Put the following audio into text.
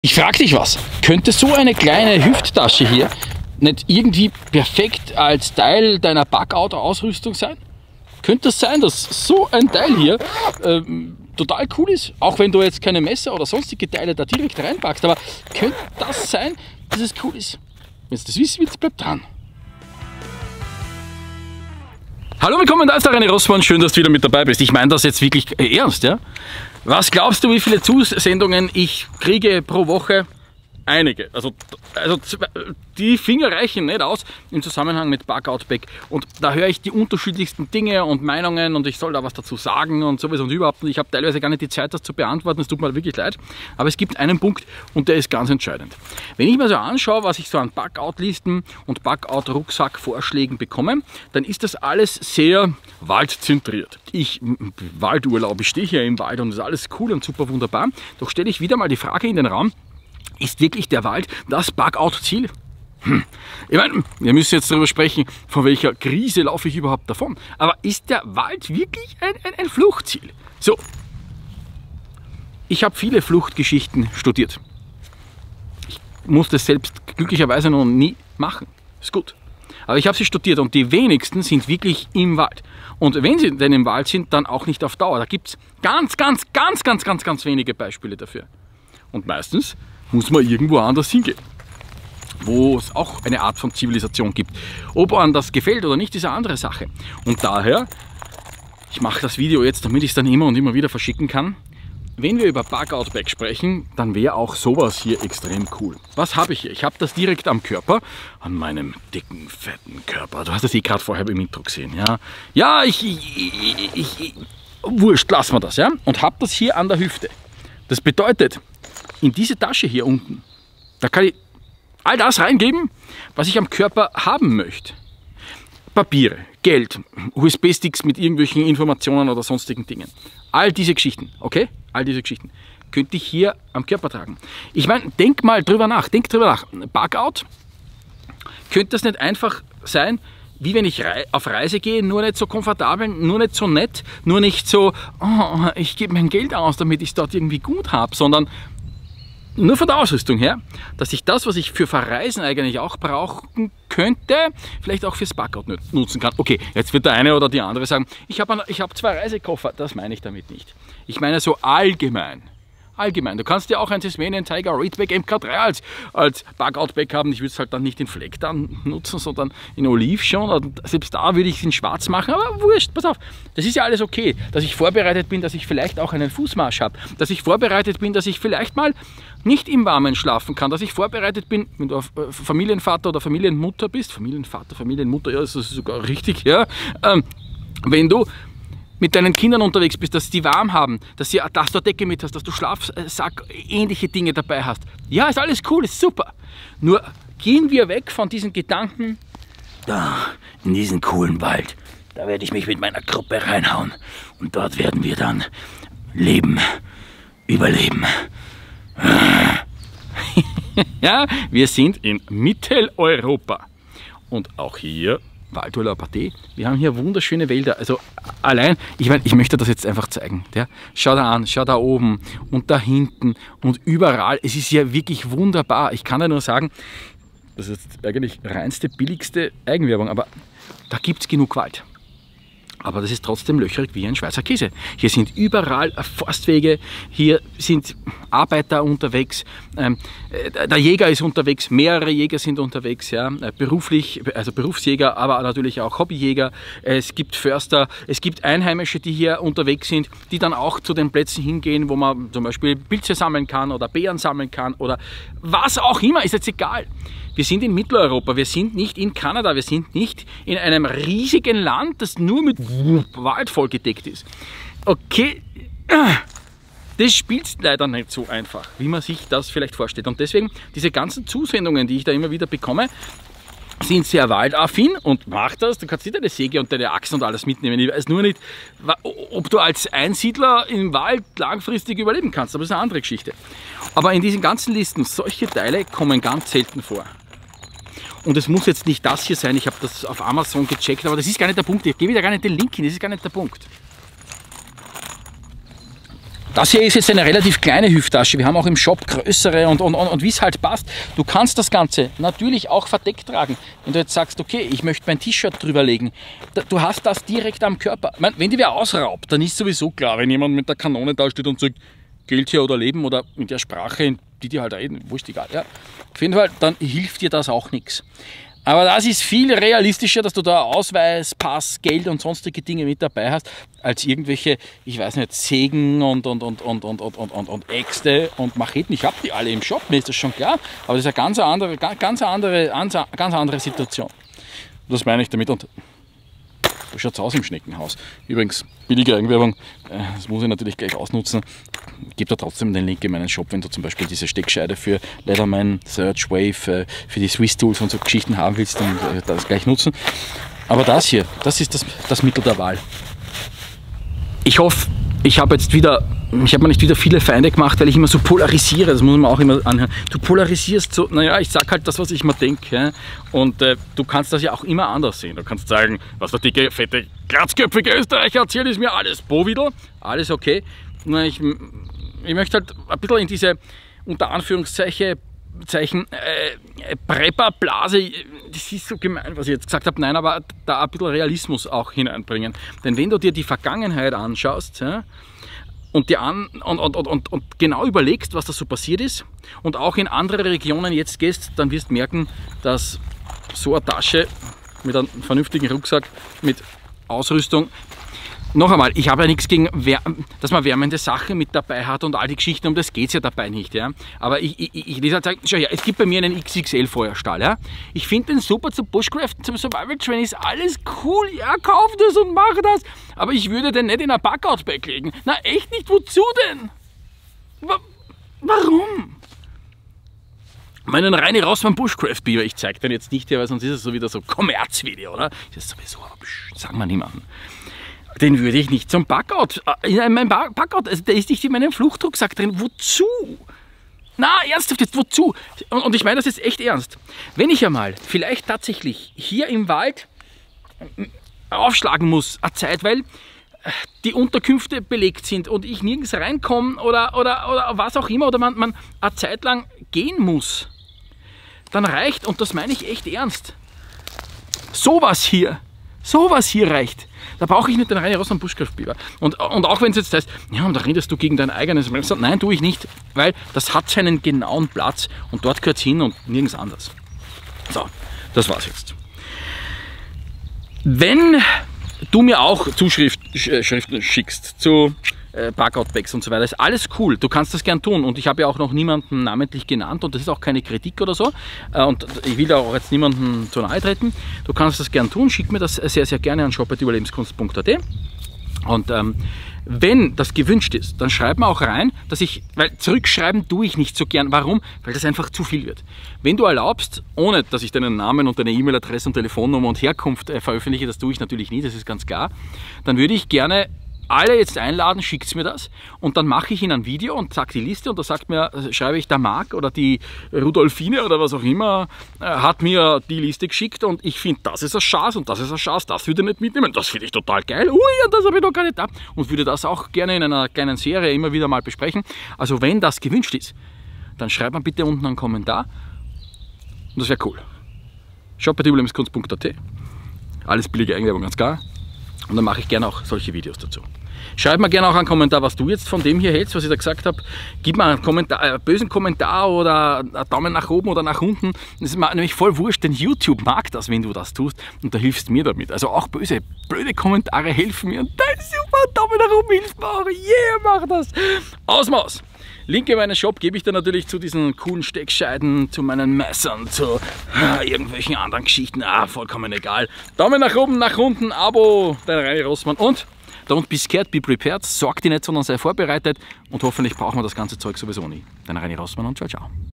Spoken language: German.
Ich frage dich was, könnte so eine kleine Hüfttasche hier nicht irgendwie perfekt als Teil deiner Bugauto-Ausrüstung sein? Könnte es sein, dass so ein Teil hier total cool ist, auch wenn du jetzt keine Messer oder sonstige Teile da direkt reinpackst, aber könnte das sein, dass es cool ist? Wenn du das wissen willst, bleib dran. Hallo, willkommen, da ist der René Rossmann, schön, dass du wieder mit dabei bist. Ich meine das jetzt wirklich ernst, ja? Was glaubst du, wie viele Zusendungen ich kriege pro Woche? Einige. Also die Finger reichen nicht aus im Zusammenhang mit Bug-Out-Bag. Und da höre ich die unterschiedlichsten Dinge und Meinungen und ich soll da was dazu sagen und sowas und überhaupt. Und ich habe teilweise gar nicht die Zeit, das zu beantworten. Es tut mir wirklich leid. Aber es gibt einen Punkt und der ist ganz entscheidend. Wenn ich mir so anschaue, was ich so an Bug-Out-Listen und Bug-Out-Rucksack-Vorschlägen bekomme, dann ist das alles sehr waldzentriert. Waldurlaub, ich stehe hier im Wald und das ist alles cool und super wunderbar. Doch stelle ich wieder mal die Frage in den Raum, ist wirklich der Wald das Bug-Out-Ziel? Ich meine, wir müssen jetzt darüber sprechen, von welcher Krise laufe ich überhaupt davon. Aber ist der Wald wirklich ein Fluchtziel? So, ich habe viele Fluchtgeschichten studiert. Ich musste es selbst glücklicherweise noch nie machen. Ist gut. Aber ich habe sie studiert und die wenigsten sind wirklich im Wald. Und wenn sie denn im Wald sind, dann auch nicht auf Dauer. Da gibt es ganz wenige Beispiele dafür. Und meistens muss man irgendwo anders hingehen, wo es auch eine Art von Zivilisation gibt. Ob einem das gefällt oder nicht, ist eine andere Sache. Und daher, ich mache das Video jetzt, damit ich es dann immer und immer wieder verschicken kann. Wenn wir über Bug-Out-Bag sprechen, dann wäre auch sowas hier extrem cool. Was habe ich hier? Ich habe das direkt am Körper, an meinem dicken, fetten Körper. Du hast das eh gerade vorher im Intro gesehen, ja? Ja, wurscht, lassen wir das, ja? Und habe das hier an der Hüfte. Das bedeutet, in diese Tasche hier unten, da kann ich all das reingeben, was ich am Körper haben möchte. Papiere, Geld, USB-Sticks mit irgendwelchen Informationen oder sonstigen Dingen. All diese Geschichten, okay? All diese Geschichten könnte ich hier am Körper tragen. Ich meine, denk drüber nach. Bug-Out, könnte das nicht einfach sein, wie wenn ich auf Reise gehe, nur nicht so komfortabel, nur nicht so nett, nur nicht so, oh, ich gebe mein Geld aus, damit ich es dort irgendwie gut habe, sondern nur von der Ausrüstung her, dass ich das, was ich für Verreisen eigentlich auch brauchen könnte, vielleicht auch fürs Bug-Out nutzen kann. Okay, jetzt wird der eine oder die andere sagen, ich hab 2 Reisekoffer. Das meine ich damit nicht. Ich meine so allgemein. Allgemein. Du kannst ja auch ein Tasmanian Tiger Reedback MK3 als Bug-Out-Bag haben. Ich würde es halt dann nicht in Fleck dann nutzen, sondern in Oliv schon. Und selbst da würde ich es in Schwarz machen, aber wurscht, pass auf. Das ist ja alles okay, dass ich vorbereitet bin, dass ich vielleicht auch einen Fußmarsch habe, dass ich vorbereitet bin, dass ich vielleicht mal nicht im Warmen schlafen kann, dass ich vorbereitet bin, wenn du Familienvater oder Familienmutter bist, Familienvater, Familienmutter, ja, das ist sogar richtig, ja, wenn du mit deinen Kindern unterwegs bist, dass die warm haben, dass du eine Decke mit hast, dass du Schlafsack, ähnliche Dinge dabei hast. Ja, ist alles cool, ist super. Nur gehen wir weg von diesen Gedanken, da in diesen coolen Wald, da werde ich mich mit meiner Gruppe reinhauen und dort werden wir dann leben, überleben. Ja, wir sind in Mitteleuropa und auch hier Waldurlaub AT. Wir haben hier wunderschöne Wälder. Also allein, ich möchte das jetzt einfach zeigen. Ja? Schau da an, schau da oben und da hinten und überall. Es ist ja wirklich wunderbar. Ich kann da nur sagen, das ist jetzt eigentlich reinste, billigste Eigenwerbung, aber da gibt es genug Wald. Aber das ist trotzdem löcherig wie ein Schweizer Käse. Hier sind überall Forstwege, hier sind Arbeiter unterwegs, der Jäger ist unterwegs, mehrere Jäger sind unterwegs, ja, beruflich, also Berufsjäger, aber natürlich auch Hobbyjäger. Es gibt Förster, es gibt Einheimische, die hier unterwegs sind, die dann auch zu den Plätzen hingehen, wo man zum Beispiel Pilze sammeln kann oder Beeren sammeln kann oder was auch immer, ist jetzt egal. Wir sind in Mitteleuropa, wir sind nicht in Kanada, wir sind nicht in einem riesigen Land, das nur mit Wald vollgedeckt ist. Okay, das spielt leider nicht so einfach, wie man sich das vielleicht vorstellt. Und deswegen, diese ganzen Zusendungen, die ich da immer wieder bekomme, sind sehr waldaffin und mach das. Du kannst nicht deine Säge und deine Axt und alles mitnehmen. Ich weiß nur nicht, ob du als Einsiedler im Wald langfristig überleben kannst, aber das ist eine andere Geschichte. Aber in diesen ganzen Listen, solche Teile kommen ganz selten vor. Und es muss jetzt nicht das hier sein, ich habe das auf Amazon gecheckt, aber das ist gar nicht der Punkt. Ich gebe da gar nicht den Link hin, das ist gar nicht der Punkt. Das hier ist jetzt eine relativ kleine Hüfttasche. Wir haben auch im Shop größere und wie es halt passt. Du kannst das Ganze natürlich auch verdeckt tragen. Wenn du jetzt sagst, okay, ich möchte mein T-Shirt drüber legen, du hast das direkt am Körper. Ich meine, wenn die wer ausraubt, dann ist sowieso klar, wenn jemand mit der Kanone da steht und sagt, Geld hier oder Leben oder in der Sprache, in die die halt reden, wurscht egal. Ja. Auf jeden Fall, dann hilft dir das auch nichts. Aber das ist viel realistischer, dass du da Ausweis, Pass, Geld und sonstige Dinge mit dabei hast, als irgendwelche, ich weiß nicht, Sägen und Äxte und Macheten. Ich habe die alle im Shop, mir ist das schon klar, aber das ist eine ganz andere Situation. Das meine ich damit. Und so schaut es aus im Schneckenhaus. Übrigens, billige Eigenwerbung, das muss ich natürlich gleich ausnutzen. Ich gebe da trotzdem den Link in meinen Shop, wenn du zum Beispiel diese Steckscheide für Leatherman, Search, Wave, für die Swiss Tools und so Geschichten haben willst, dann das gleich nutzen. Aber das hier, das ist das Mittel der Wahl. Ich hoffe, ich habe mir nicht wieder viele Feinde gemacht, weil ich immer so polarisiere, das muss man auch immer anhören. Du polarisierst so, naja, ich sag halt das, was ich mir denke. Ja? Und du kannst das ja auch immer anders sehen. Du kannst sagen, was der dicke, fette, glatzköpfige Österreicher erzählt, ist mir alles Bovidel, alles okay. Na, ich möchte halt ein bisschen in diese, unter Anführungszeichen, Prepperblase, das ist so gemein, was ich jetzt gesagt habe, nein, aber da ein bisschen Realismus auch hineinbringen. Denn wenn du dir die Vergangenheit anschaust, ja, und genau überlegst, was da so passiert ist und auch in andere Regionen jetzt gehst, dann wirst du merken, dass so eine Tasche mit einem vernünftigen Rucksack, mit Ausrüstung, noch einmal, ich habe ja nichts gegen, dass man wärmende Sachen mit dabei hat und all die Geschichten, um das geht es ja dabei nicht. Ja? Aber ich lese halt sagen, schau her, es gibt bei mir einen XXL Feuerstahl. Ja? Ich finde den super zum Bushcraften, zum Survival Training, ist alles cool, ja, kauf das und mach das. Aber ich würde den nicht in ein Packout-Bag legen. Na echt nicht, wozu denn? Warum? Meinen reine raus vom Bushcraft-Biber, ich zeige den jetzt nicht hier, weil sonst ist es so wieder so Kommerzvideo, oder? Das ist sowieso, sagen wir niemanden. Den würde ich nicht zum Packout, in meinem Packout, also der ist nicht in meinem Fluchtrucksack drin. Wozu? Na, ernsthaft jetzt, wozu? Und ich meine das jetzt echt ernst. Wenn ich einmal vielleicht tatsächlich hier im Wald aufschlagen muss, eine Zeit, weil die Unterkünfte belegt sind und ich nirgends reinkomme oder was auch immer, oder man eine Zeit lang gehen muss, dann reicht, und das meine ich echt ernst, sowas hier reicht. Da brauche ich nicht den reinen Ross- und Bushcraft-Biber. Und auch wenn es jetzt heißt, ja, und da redest du gegen dein eigenes Messer. Nein, tue ich nicht, weil das hat seinen genauen Platz und dort gehört es hin und nirgends anders. So, das war's jetzt. Wenn du mir auch Zuschriften schickst zu Packout-Bags und so weiter, ist alles cool, du kannst das gern tun und ich habe ja auch noch niemanden namentlich genannt und das ist auch keine Kritik oder so und ich will da auch jetzt niemanden zu nahe treten. Du kannst das gern tun, schick mir das sehr, sehr gerne an shop@überlebenskunst.at und wenn das gewünscht ist, dann schreib mir auch rein, weil zurückschreiben tue ich nicht so gern. Warum? Weil das einfach zu viel wird. Wenn du erlaubst, ohne dass ich deinen Namen und deine E-Mail-Adresse und Telefonnummer und Herkunft veröffentliche, das tue ich natürlich nie, das ist ganz klar, dann würde ich gerne alle jetzt einladen, schickt mir das und dann mache ich Ihnen ein Video und sage die Liste und da schreibe ich, der Marc oder die Rudolfine oder was auch immer hat mir die Liste geschickt und ich finde, das ist ein Schatz und das ist ein Schatz, das würde ich nicht mitnehmen, das finde ich total geil, ui, das habe ich noch gar nicht da und würde das auch gerne in einer kleinen Serie immer wieder mal besprechen. Also wenn das gewünscht ist, dann schreibt mir bitte unten einen Kommentar und das wäre cool. shop@überlebenskunst.at, alles billige Eigenwerbung, ganz klar. Und dann mache ich gerne auch solche Videos dazu. Schreib mir gerne auch einen Kommentar, was du jetzt von dem hier hältst, was ich da gesagt habe. Gib mir einen bösen Kommentar oder einen Daumen nach oben oder nach unten. Das ist mir nämlich voll wurscht, denn YouTube mag das, wenn du das tust und da hilfst mir damit. Also auch blöde Kommentare helfen mir und dein super Daumen nach oben hilft mir auch. Yeah, mach das! Ausmaß! Link in meinen Shop gebe ich dir natürlich zu diesen coolen Steckscheiden, zu meinen Messern, zu irgendwelchen anderen Geschichten. Vollkommen egal. Daumen nach oben, nach unten, Abo, dein Reini Rossmann und don't be scared, be prepared. Sorg dich nicht, sondern sei vorbereitet und hoffentlich brauchen wir das ganze Zeug sowieso nie. Dein Reini Rossmann und ciao, ciao.